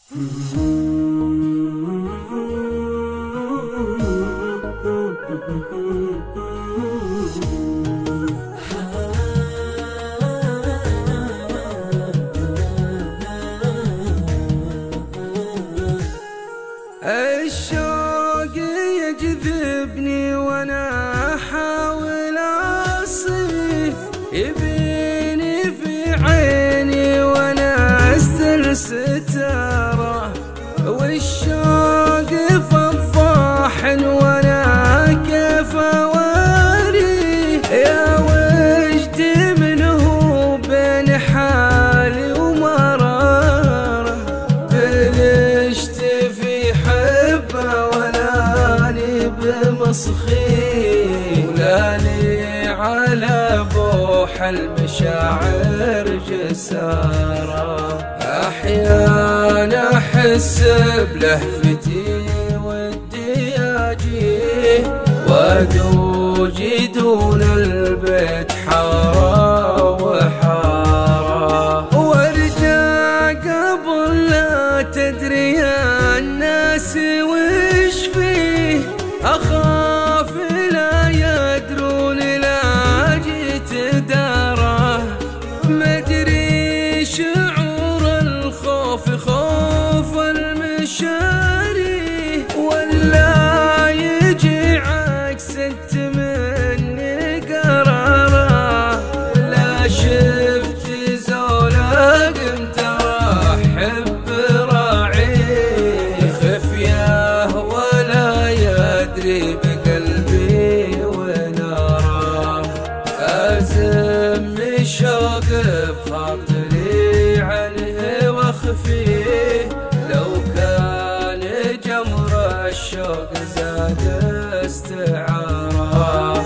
الشوق يجذبني وانا احاول اصيح، يبيني في عيني وانا استرستاره، والشوق فضاح وانا كيف اوريه، يا وجدي منه بين حالي ومراره، بلشت في حبه ولاني بمسخي، ولاني على بوح المشاعر جساره، احيانا احس بلهفتي ودي اجيه، وادوجي دون البيت حاره وحاره، وارجع قبل لا تدري يا الناس وش فيه، اخاف لا يدرون لا جيت داره، مدري شعور الخوف خوف المشاري، ولا يجي عكس مني قراره، لا شفت زولا قمت ارحب راعي، خفيه ولا يدري بقلبي وناره، ازم شوق بخاطري عنه واخفيه، لو كان جمر الشوق زاد استعاره.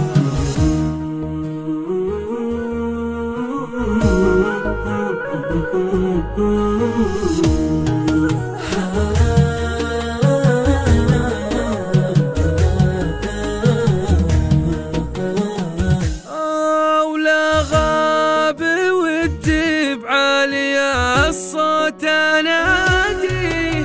الصوت انادي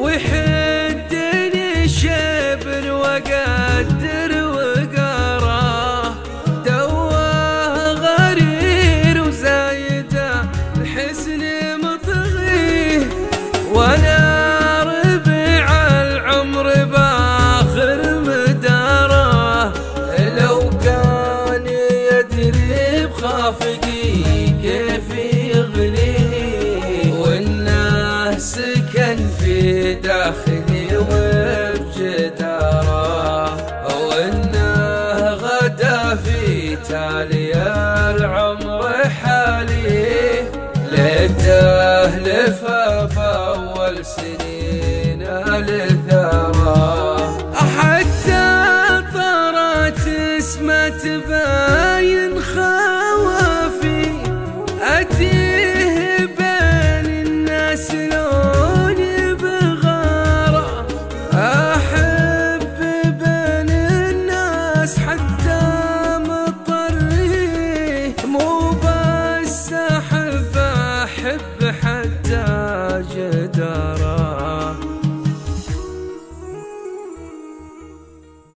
ويحدني شبر وقدر وقراه، دواه غرير وزايده الحسن مطغيه، وانا ربيع العمر باخر مداره، لو كان يدري بخافقي كيف يغنيه، سكن في داخلي وبجداره، وانه غدا في تالي العمر حالي، ليته لف باول سنين